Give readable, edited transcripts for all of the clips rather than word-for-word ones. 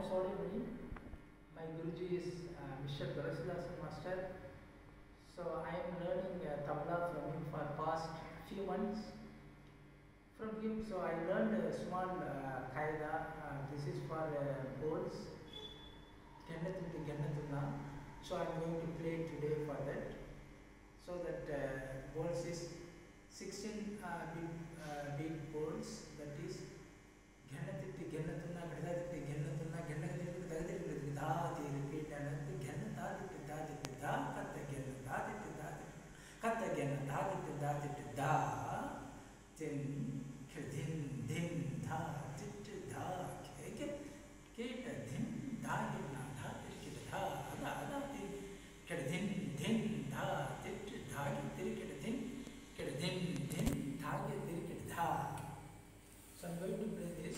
am Solaimani. My Guruji is Master Thulasi Dasen Master. So I am learning Tabla from him for past few months. From him, so I learned a small Kaida. This is for Bolls. So I am going to play today for that. So that Bolls is 16 beat Bolls. That is so I'm going to play this.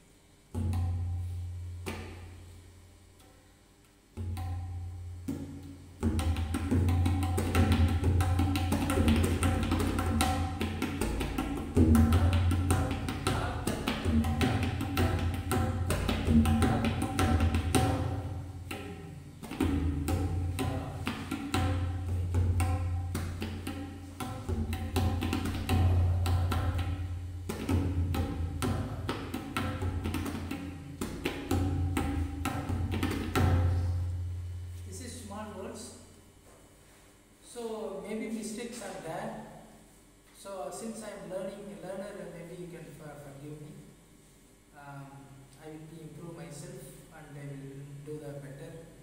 So maybe mistakes are there. So since I am learner, maybe you can forgive me. I will improve myself and I will do the better.